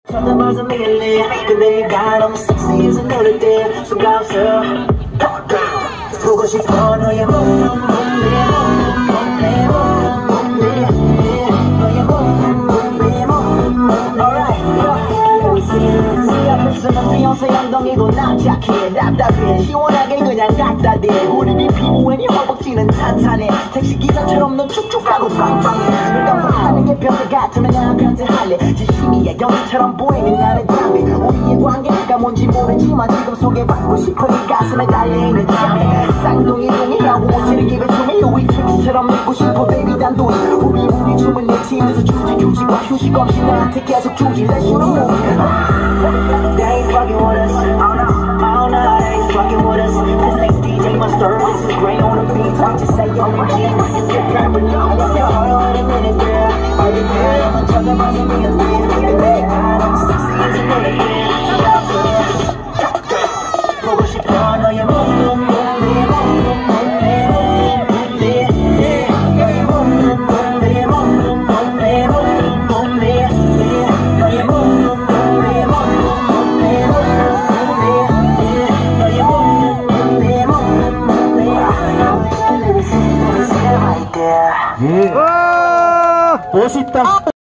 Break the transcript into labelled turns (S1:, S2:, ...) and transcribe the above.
S1: 쳐다봐서 밀리 근데 네가 너무 섹시해서 노릴 때 숨가없어 보고 싶어 너의 몸매 앞에서는 비욘세 엉덩이도 납작해 답답해 시원하게 그냥 갖다 대 우리 네 피부에 네 허벅지는 탄탄해 택시기사처럼 넌 축축하고 빵빵해 널 감상하는 게 변태 같으면 난 변태할래 진심이야 연기처럼 보이는 나는 담배 우리의 관계가 뭔지 모르지만 지금 소개받고 싶어 네 가슴에 달려있는 잠에 쌍둥이 하고 오지를 give it to me 우리 트릭스처럼 믿고 싶어 baby 단둘이 우리 춤을 내 팀에서 주지 규칙과 휴식 없이 나한테 계속 주지 Let's shoot a movie They ain't fucking with us. Oh no, they ain't fucking with us. This ain't DJ Mustard. This is Gray on the beat. I just say on the G. Get rapping now. Hold on a minute, girl. Are you good? I'ma talk about some niggas, man. I'm sexy as a minute, man. 보고 싶어 너의 몸. 멋있다.